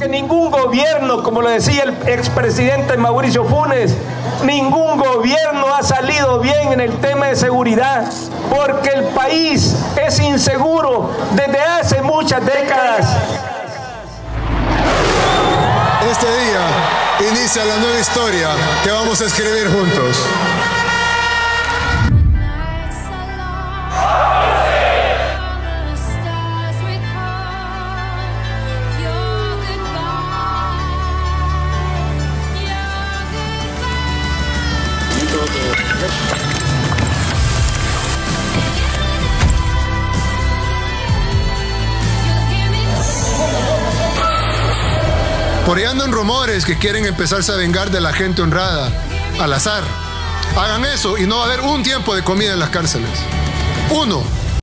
porque ningún gobierno, como lo decía el expresidente Mauricio Funes, ningún gobierno ha salido bien en el tema de seguridad, porque el país es inseguro desde hace muchas décadas. Este día inicia la nueva historia que vamos a escribir juntos. Por ahí andan rumores que quieren empezarse a vengar de la gente honrada, al azar. Hagan eso y no va a haber un tiempo de comida en las cárceles. 1.